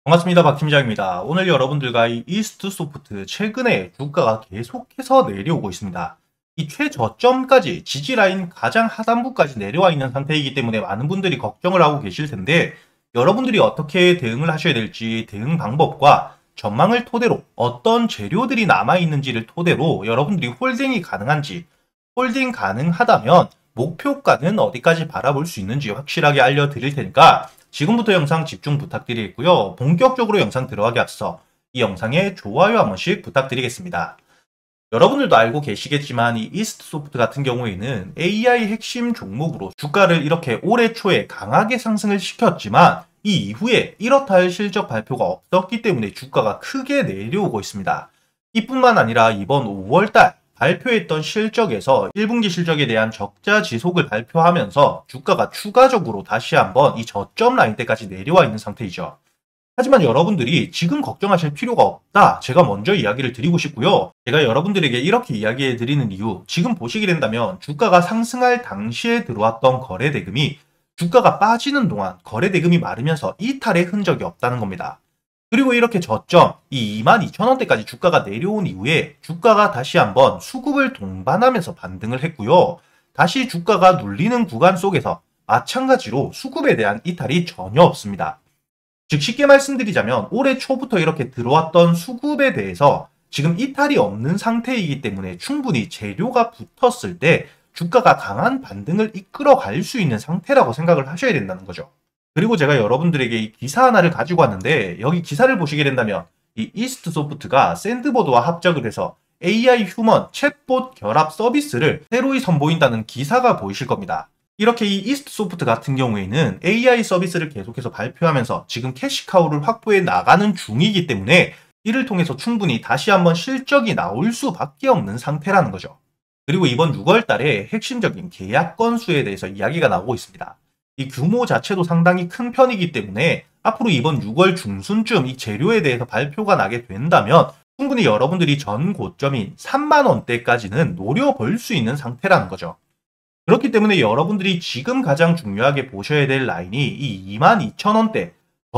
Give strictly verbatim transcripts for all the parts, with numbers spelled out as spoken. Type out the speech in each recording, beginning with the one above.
반갑습니다. 박 팀장입니다. 오늘 여러분들과 이 이스트소프트 최근에 주가가 계속해서 내려오고 있습니다. 이 최저점까지 지지라인 가장 하단부까지 내려와 있는 상태이기 때문에 많은 분들이 걱정을 하고 계실 텐데 여러분들이 어떻게 대응을 하셔야 될지 대응 방법과 전망을 토대로 어떤 재료들이 남아있는지를 토대로 여러분들이 홀딩이 가능한지 홀딩 가능하다면 목표가는 어디까지 바라볼 수 있는지 확실하게 알려드릴 테니까 지금부터 영상 집중 부탁드리겠고요. 본격적으로 영상 들어가기 앞서 이 영상에 좋아요 한 번씩 부탁드리겠습니다. 여러분들도 알고 계시겠지만 이 이스트소프트 같은 경우에는 에이아이 핵심 종목으로 주가를 이렇게 올해 초에 강하게 상승을 시켰지만 이 이후에 이렇다 할 실적 발표가 없었기 때문에 주가가 크게 내려오고 있습니다. 이뿐만 아니라 이번 오월달 발표했던 실적에서 일 분기 실적에 대한 적자 지속을 발표하면서 주가가 추가적으로 다시 한번 이 저점 라인대까지 내려와 있는 상태이죠. 하지만 여러분들이 지금 걱정하실 필요가 없다. 제가 먼저 이야기를 드리고 싶고요. 제가 여러분들에게 이렇게 이야기해 드리는 이유, 지금 보시게 된다면 주가가 상승할 당시에 들어왔던 거래 대금이 주가가 빠지는 동안 거래 대금이 마르면서 이탈의 흔적이 없다는 겁니다. 그리고 이렇게 저점, 이 이만 이천 원대까지 주가가 내려온 이후에 주가가 다시 한번 수급을 동반하면서 반등을 했고요. 다시 주가가 눌리는 구간 속에서 마찬가지로 수급에 대한 이탈이 전혀 없습니다. 즉 쉽게 말씀드리자면 올해 초부터 이렇게 들어왔던 수급에 대해서 지금 이탈이 없는 상태이기 때문에 충분히 재료가 붙었을 때 주가가 강한 반등을 이끌어갈 수 있는 상태라고 생각을 하셔야 된다는 거죠. 그리고 제가 여러분들에게 이 기사 하나를 가지고 왔는데 여기 기사를 보시게 된다면 이 이스트소프트가 샌드보드와 합작을 해서 에이아이 휴먼 챗봇 결합 서비스를 새로이 선보인다는 기사가 보이실 겁니다. 이렇게 이 이스트소프트 같은 경우에는 에이아이 서비스를 계속해서 발표하면서 지금 캐시카우를 확보해 나가는 중이기 때문에 이를 통해서 충분히 다시 한번 실적이 나올 수밖에 없는 상태라는 거죠. 그리고 이번 유월 달에 핵심적인 계약 건수에 대해서 이야기가 나오고 있습니다. 이 규모 자체도 상당히 큰 편이기 때문에 앞으로 이번 유월 중순쯤 이 재료에 대해서 발표가 나게 된다면 충분히 여러분들이 전 고점인 삼만 원대까지는 노려볼 수 있는 상태라는 거죠. 그렇기 때문에 여러분들이 지금 가장 중요하게 보셔야 될 라인이 이 이만 이천 원대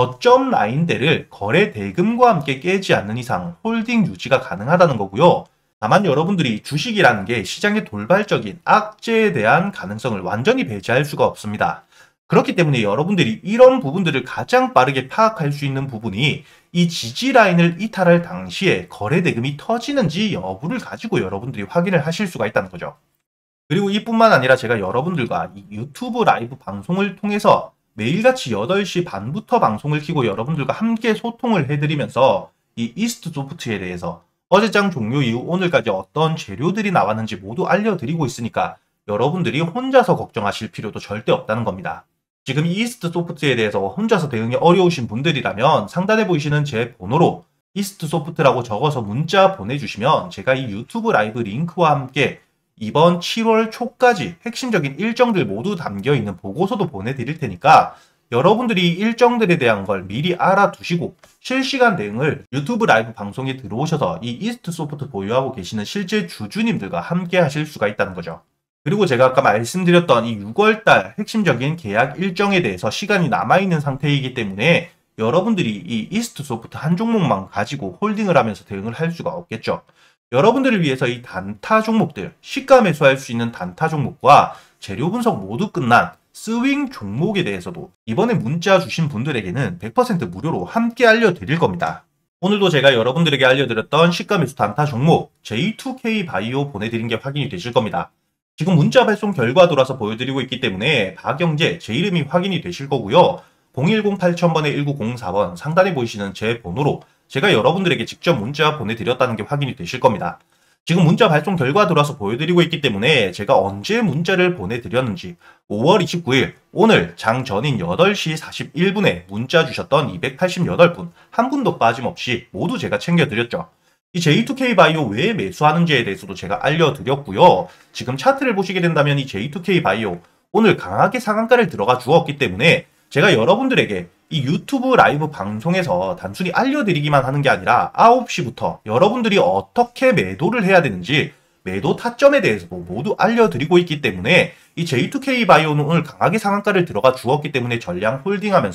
저점 라인대를 거래 대금과 함께 깨지 않는 이상 홀딩 유지가 가능하다는 거고요. 다만 여러분들이 주식이라는 게 시장의 돌발적인 악재에 대한 가능성을 완전히 배제할 수가 없습니다. 그렇기 때문에 여러분들이 이런 부분들을 가장 빠르게 파악할 수 있는 부분이 이 지지 라인을 이탈할 당시에 거래 대금이 터지는지 여부를 가지고 여러분들이 확인을 하실 수가 있다는 거죠. 그리고 이뿐만 아니라 제가 여러분들과 이 유튜브 라이브 방송을 통해서 매일같이 여덟 시 반부터 방송을 켜고 여러분들과 함께 소통을 해드리면서 이 이스트소프트에 대해서 어제장 종료 이후 오늘까지 어떤 재료들이 나왔는지 모두 알려드리고 있으니까 여러분들이 혼자서 걱정하실 필요도 절대 없다는 겁니다. 지금 이스트소프트에 대해서 혼자서 대응이 어려우신 분들이라면 상단에 보이시는 제 번호로 이스트소프트라고 적어서 문자 보내주시면 제가 이 유튜브 라이브 링크와 함께 이번 칠월 초까지 핵심적인 일정들 모두 담겨있는 보고서도 보내드릴 테니까 여러분들이 일정들에 대한 걸 미리 알아두시고 실시간 대응을 유튜브 라이브 방송에 들어오셔서 이 이스트소프트 보유하고 계시는 실제 주주님들과 함께 하실 수가 있다는 거죠. 그리고 제가 아까 말씀드렸던 이 유월 달 핵심적인 계약 일정에 대해서 시간이 남아있는 상태이기 때문에 여러분들이 이 이스트소프트 한 종목만 가지고 홀딩을 하면서 대응을 할 수가 없겠죠. 여러분들을 위해서 이 단타 종목들, 시가 매수할 수 있는 단타 종목과 재료 분석 모두 끝난 스윙 종목에 대해서도 이번에 문자 주신 분들에게는 백 퍼센트 무료로 함께 알려드릴 겁니다. 오늘도 제가 여러분들에게 알려드렸던 시가 매수 단타 종목 제이 투 케이 바이오 보내드린 게 확인이 되실 겁니다. 지금 문자 발송 결과 돌아서 보여드리고 있기 때문에 박영재 제 이름이 확인이 되실 거고요. 공일공 팔천 번에 일구공사 번 상단에 보이시는 제 번호로 제가 여러분들에게 직접 문자 보내드렸다는 게 확인이 되실 겁니다. 지금 문자 발송 결과 들어와서 보여드리고 있기 때문에 제가 언제 문자를 보내드렸는지 오월 이십구일 오늘 장 전인 여덟 시 사십일 분에 문자 주셨던 이백팔십팔 분 한 분도 빠짐없이 모두 제가 챙겨드렸죠. 이 제이 투 케이 바이오 왜 매수하는지에 대해서도 제가 알려드렸고요. 지금 차트를 보시게 된다면 이 제이 투 케이 바이오 오늘 강하게 상한가를 들어가 주었기 때문에 제가 여러분들에게 이 유튜브 라이브 방송에서 단순히 알려드리기만 하는 게 아니라 아홉 시부터 여러분들이 어떻게 매도를 해야 되는지 매도 타점에 대해서도 모두 알려드리고 있기 때문에 이 제이 투 케이 바이오는 오늘 강하게 상한가를 들어가 주었기 때문에 전량 홀딩하면서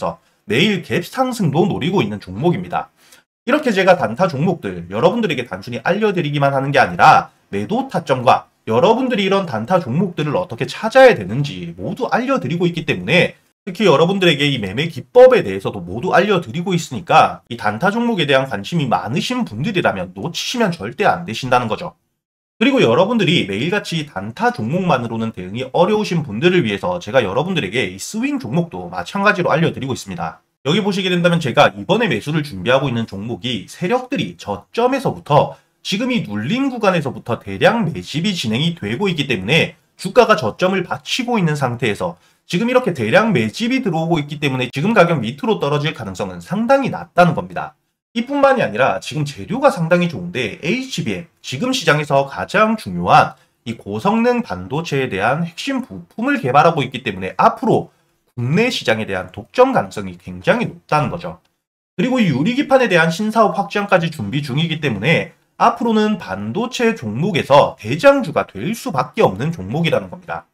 매일 갭 상승도 노리고 있는 종목입니다. 이렇게 제가 단타 종목들 여러분들에게 단순히 알려드리기만 하는 게 아니라 매도 타점과 여러분들이 이런 단타 종목들을 어떻게 찾아야 되는지 모두 알려드리고 있기 때문에 특히 여러분들에게 이 매매 기법에 대해서도 모두 알려드리고 있으니까 이 단타 종목에 대한 관심이 많으신 분들이라면 놓치시면 절대 안 되신다는 거죠. 그리고 여러분들이 매일같이 단타 종목만으로는 대응이 어려우신 분들을 위해서 제가 여러분들에게 이 스윙 종목도 마찬가지로 알려드리고 있습니다. 여기 보시게 된다면 제가 이번에 매수를 준비하고 있는 종목이 세력들이 저점에서부터 지금 이 눌림 구간에서부터 대량 매집이 진행이 되고 있기 때문에 주가가 저점을 받치고 있는 상태에서 지금 이렇게 대량 매집이 들어오고 있기 때문에 지금 가격 밑으로 떨어질 가능성은 상당히 낮다는 겁니다. 이뿐만이 아니라 지금 재료가 상당히 좋은데 에이치비엠, 지금 시장에서 가장 중요한 이 고성능 반도체에 대한 핵심 부품을 개발하고 있기 때문에 앞으로 국내 시장에 대한 독점 가능성이 굉장히 높다는 거죠. 그리고 이 유리기판에 대한 신사업 확장까지 준비 중이기 때문에 앞으로는 반도체 종목에서 대장주가 될 수밖에 없는 종목이라는 겁니다.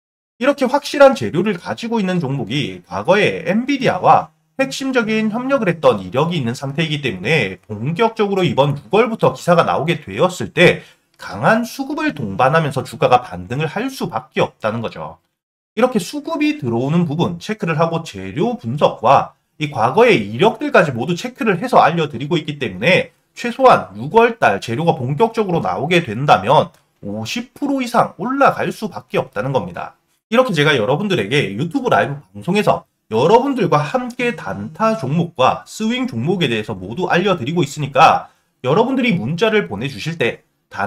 이렇게 확실한 재료를 가지고 있는 종목이 과거에 엔비디아와 핵심적인 협력을 했던 이력이 있는 상태이기 때문에 본격적으로 이번 유월부터 기사가 나오게 되었을 때 강한 수급을 동반하면서 주가가 반등을 할 수밖에 없다는 거죠. 이렇게 수급이 들어오는 부분 체크를 하고 재료 분석과 이 과거의 이력들까지 모두 체크를 해서 알려드리고 있기 때문에 최소한 유월달 재료가 본격적으로 나오게 된다면 오십 퍼센트 이상 올라갈 수밖에 없다는 겁니다. 이렇게 제가 여러분들에게 유튜브 라이브 방송에서 여러분들과 함께 단타 종목과 스윙 종목에 대해서 모두 알려드리고 있으니까 여러분들이 문자를 보내주실 때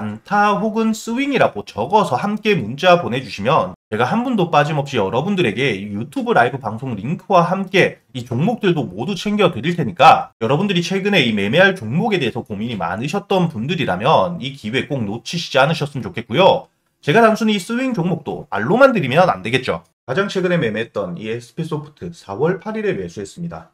단타 혹은 스윙이라고 적어서 함께 문자 보내주시면 제가 한 분도 빠짐없이 여러분들에게 유튜브 라이브 방송 링크와 함께 이 종목들도 모두 챙겨 드릴 테니까 여러분들이 최근에 이 매매할 종목에 대해서 고민이 많으셨던 분들이라면 이 기회 꼭 놓치시지 않으셨으면 좋겠고요. 제가 단순히 스윙 종목도 말로만 드리면 안 되겠죠. 가장 최근에 매매했던 이 에스피소프트 사월 팔일에 매수했습니다.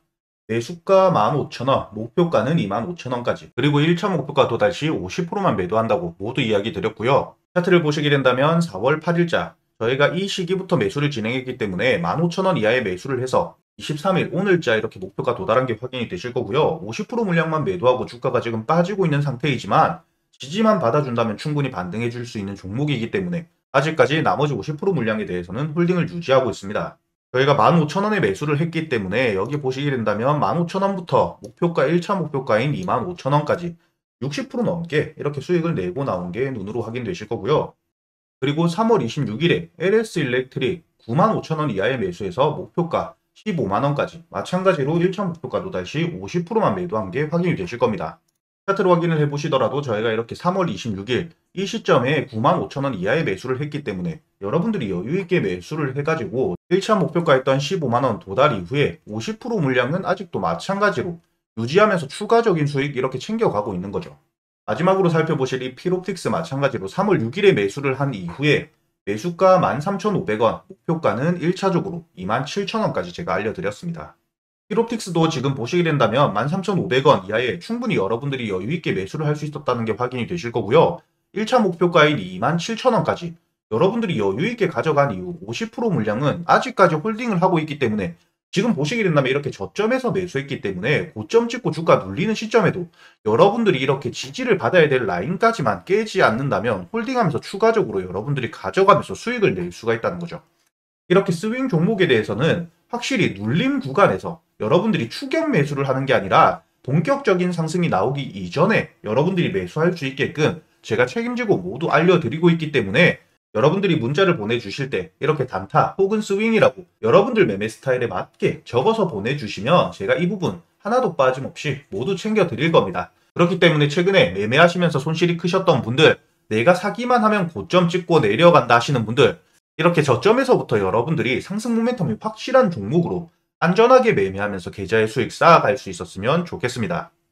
매수가 만 오천 원, 목표가는 이만 오천 원까지, 그리고 일 차 목표가 도달 시 오십 퍼센트만 매도한다고 모두 이야기 드렸고요. 차트를 보시게 된다면 사월 팔일자 저희가 이 시기부터 매수를 진행했기 때문에 만 오천 원 이하의 매수를 해서 이십삼일 오늘자 이렇게 목표가 도달한 게 확인이 되실 거고요. 오십 퍼센트 물량만 매도하고 주가가 지금 빠지고 있는 상태이지만 지지만 받아준다면 충분히 반등해 줄 수 있는 종목이기 때문에 아직까지 나머지 오십 퍼센트 물량에 대해서는 홀딩을 유지하고 있습니다. 저희가 만 오천 원에 매수를 했기 때문에 여기 보시게 된다면 만 오천 원부터 목표가 일 차 목표가인 이만 오천 원까지 육십 퍼센트 넘게 이렇게 수익을 내고 나온 게 눈으로 확인되실 거고요. 그리고 삼월 이십육일에 엘에스일렉트릭 구만 오천 원 이하의 매수해서 목표가 십오만 원까지 마찬가지로 일 차 목표가 도달 시 오십 퍼센트만 매도한 게 확인이 되실 겁니다. 차트로 확인을 해보시더라도 저희가 이렇게 삼월 이십육일 이 시점에 구만 오천 원 이하의 매수를 했기 때문에 여러분들이 여유있게 매수를 해가지고 일 차 목표가였던 십오만 원 도달 이후에 오십 퍼센트 물량은 아직도 마찬가지로 유지하면서 추가적인 수익 이렇게 챙겨가고 있는 거죠. 마지막으로 살펴보실 이 필옵틱스 마찬가지로 삼월 육일에 매수를 한 이후에 매수가 만 삼천오백 원, 목표가는 일 차적으로 이만 칠천 원까지 제가 알려드렸습니다. 필옵틱스도 지금 보시게 된다면 만 삼천오백 원 이하에 충분히 여러분들이 여유있게 매수를 할 수 있었다는 게 확인이 되실 거고요. 일 차 목표가인 이만 칠천 원까지 여러분들이 여유있게 가져간 이후 오십 퍼센트 물량은 아직까지 홀딩을 하고 있기 때문에 지금 보시게 된다면 이렇게 저점에서 매수했기 때문에 고점 찍고 주가 눌리는 시점에도 여러분들이 이렇게 지지를 받아야 될 라인까지만 깨지 않는다면 홀딩하면서 추가적으로 여러분들이 가져가면서 수익을 낼 수가 있다는 거죠. 이렇게 스윙 종목에 대해서는 확실히 눌림 구간에서 여러분들이 추격 매수를 하는 게 아니라 본격적인 상승이 나오기 이전에 여러분들이 매수할 수 있게끔 제가 책임지고 모두 알려드리고 있기 때문에 여러분들이 문자를 보내주실 때 이렇게 단타 혹은 스윙이라고 여러분들 매매 스타일에 맞게 적어서 보내주시면 제가 이 부분 하나도 빠짐없이 모두 챙겨드릴 겁니다. 그렇기 때문에 최근에 매매하시면서 손실이 크셨던 분들, 내가 사기만 하면 고점 찍고 내려간다 하시는 분들, 이렇게 저점에서부터 여러분들이 상승 모멘텀이 확실한 종목으로 안전하게 매매하면서 계좌의 수익 쌓아갈 수 있었으면 좋겠습니다.